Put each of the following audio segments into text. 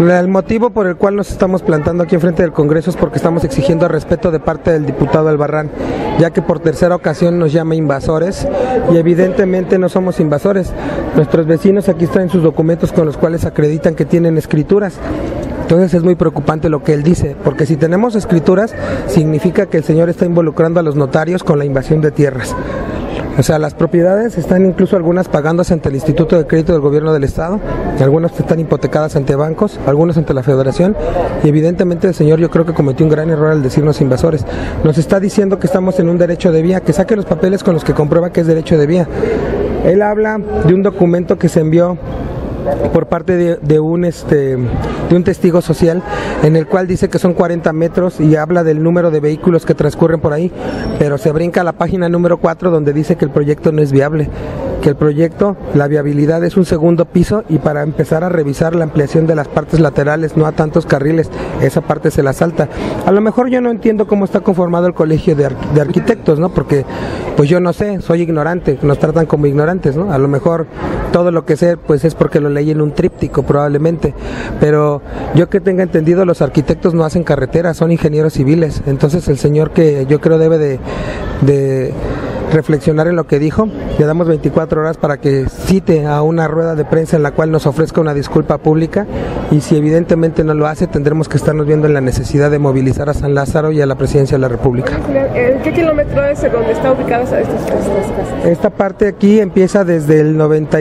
El motivo por el cual nos estamos plantando aquí enfrente del Congreso es porque estamos exigiendo respeto de parte del diputado Albarrán, ya que por tercera ocasión nos llama invasores y evidentemente no somos invasores. Nuestros vecinos aquí traen sus documentos con los cuales acreditan que tienen escrituras. Entonces es muy preocupante lo que él dice, porque si tenemos escrituras, significa que el señor está involucrando a los notarios con la invasión de tierras. O sea, las propiedades están incluso algunas pagándose ante el Instituto de Crédito del Gobierno del Estado, algunas están hipotecadas ante bancos, algunas ante la Federación, y evidentemente el señor yo creo que cometió un gran error al decirnos invasores. Nos está diciendo que estamos en un derecho de vía, que saque los papeles con los que comprueba que es derecho de vía. Él habla de un documento que se envió por parte de un testigo social, en el cual dice que son 40 metros y habla del número de vehículos que transcurren por ahí, pero se brinca a la página número 4 donde dice que el proyecto no es viable, que el proyecto, la viabilidad es un segundo piso y para empezar a revisar la ampliación de las partes laterales, no a tantos carriles, esa parte se la salta. A lo mejor yo no entiendo cómo está conformado el colegio de arquitectos, ¿no? Porque pues yo no sé, soy ignorante, nos tratan como ignorantes, ¿no? A lo mejor todo lo que sé pues es porque lo leí en un tríptico probablemente, pero yo que tenga entendido los arquitectos no hacen carreteras, son ingenieros civiles. Entonces el señor, que yo creo debe de reflexionar en lo que dijo, le damos 24 horas para que cite a una rueda de prensa en la cual nos ofrezca una disculpa pública, y si evidentemente no lo hace tendremos que estarnos viendo en la necesidad de movilizar a San Lázaro y a la Presidencia de la República. ¿En qué kilómetro es donde están ubicadas estas casas? Esta parte aquí empieza desde el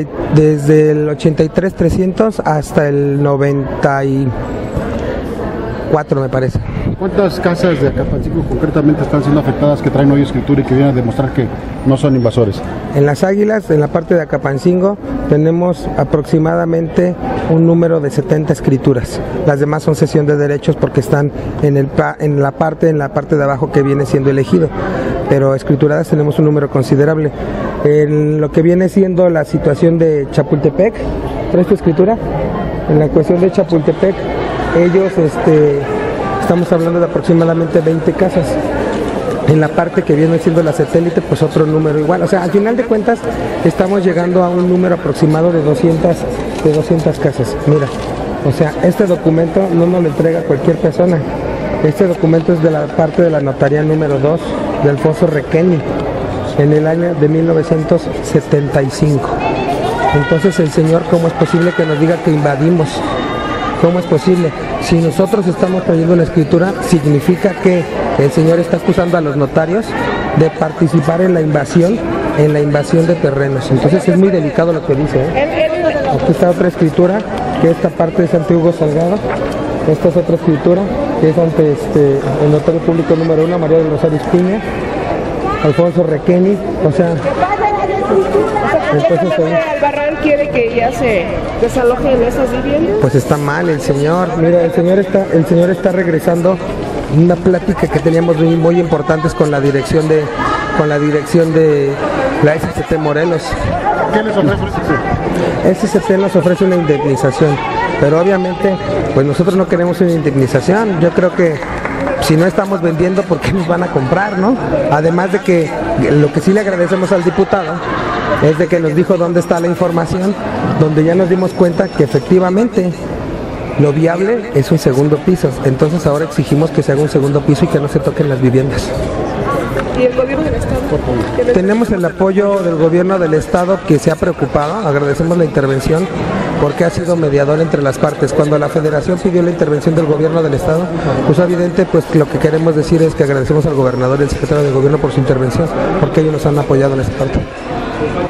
83-300 hasta el 94 me parece. ¿Cuántas casas de Acapancingo concretamente están siendo afectadas, que traen hoy escritura y que vienen a demostrar que no son invasores? En Las Águilas, en la parte de Acapancingo, tenemos aproximadamente un número de 70 escrituras. Las demás son cesión de derechos porque están en la parte de abajo que viene siendo elegido. Pero escrituradas tenemos un número considerable. En lo que viene siendo la situación de Chapultepec, ¿traes tu escritura? En la cuestión de Chapultepec, ellos estamos hablando de aproximadamente 20 casas. En la parte que viene siendo la satélite, pues otro número igual. O sea, al final de cuentas, estamos llegando a un número aproximado de 200 casas. Mira, o sea, este documento no nos lo entrega cualquier persona. Este documento es de la parte de la notaría número 2 de Alfonso Requeni, en el año de 1975. Entonces el señor, ¿cómo es posible que nos diga que invadimos? ¿Cómo es posible? Si nosotros estamos trayendo una escritura, significa que el señor está acusando a los notarios de participar en la invasión de terrenos. Entonces es muy delicado lo que dice, ¿eh? Aquí está otra escritura, que esta parte es ante Hugo Salgado. Esta es otra escritura, que es ante el notario público número 1, María del Rosario Espiña, Alfonso Requeni, o sea... Entonces, ¿Albarrán quiere que ya se desalojen esas viviendas? Pues está mal el señor. Mira, el señor está regresando una plática que teníamos muy importantes con la dirección de la SCT Morelos. ¿Qué les ofrece el SCT? SCT nos ofrece una indemnización, pero obviamente pues nosotros no queremos una indemnización. Yo creo que si no estamos vendiendo, ¿por qué nos van a comprar, no? Además de que lo que sí le agradecemos al diputado es de que nos dijo dónde está la información, donde ya nos dimos cuenta que efectivamente lo viable es un segundo piso. Entonces ahora exigimos que se haga un segundo piso y que no se toquen las viviendas. ¿Y el gobierno del Estado? Tenemos el apoyo del gobierno del Estado, que se ha preocupado, agradecemos la intervención porque ha sido mediador entre las partes. Cuando la Federación pidió la intervención del gobierno del Estado, pues evidente, pues lo que queremos decir es que agradecemos al gobernador y al secretario de gobierno por su intervención, porque ellos nos han apoyado en esa parte.